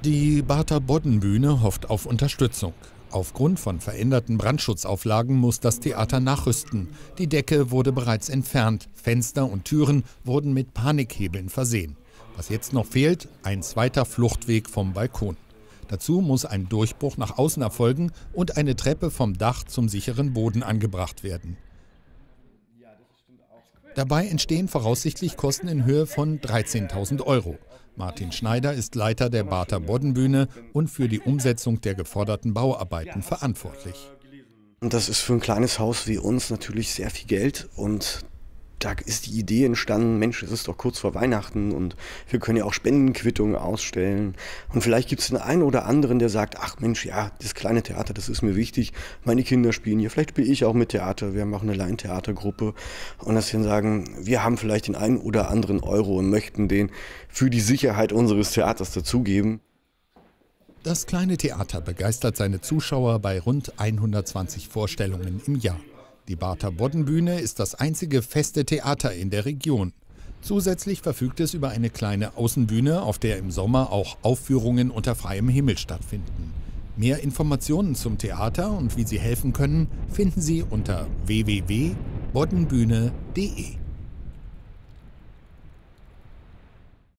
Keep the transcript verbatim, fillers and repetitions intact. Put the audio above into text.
Die Barther Boddenbühne hofft auf Unterstützung. Aufgrund von veränderten Brandschutzauflagen muss das Theater nachrüsten. Die Decke wurde bereits entfernt, Fenster und Türen wurden mit Panikhebeln versehen. Was jetzt noch fehlt, ein zweiter Fluchtweg vom Balkon. Dazu muss ein Durchbruch nach außen erfolgen und eine Treppe vom Dach zum sicheren Boden angebracht werden. Dabei entstehen voraussichtlich Kosten in Höhe von dreizehntausend Euro. Martin Schneider ist Leiter der Barther Boddenbühne und für die Umsetzung der geforderten Bauarbeiten verantwortlich. Und das ist für ein kleines Haus wie uns natürlich sehr viel Geld, und da ist die Idee entstanden, Mensch, es ist doch kurz vor Weihnachten und wir können ja auch Spendenquittungen ausstellen. Und vielleicht gibt es den einen oder anderen, der sagt, ach Mensch, ja, das kleine Theater, das ist mir wichtig, meine Kinder spielen hier, vielleicht spiele ich auch mit Theater, wir machen eine Laientheatergruppe. Und dass wir sagen, wir haben vielleicht den einen oder anderen Euro und möchten den für die Sicherheit unseres Theaters dazugeben. Das kleine Theater begeistert seine Zuschauer bei rund hundertzwanzig Vorstellungen im Jahr. Die Barther Boddenbühne ist das einzige feste Theater in der Region. Zusätzlich verfügt es über eine kleine Außenbühne, auf der im Sommer auch Aufführungen unter freiem Himmel stattfinden. Mehr Informationen zum Theater und wie Sie helfen können, finden Sie unter w w w punkt boddenbühne punkt de.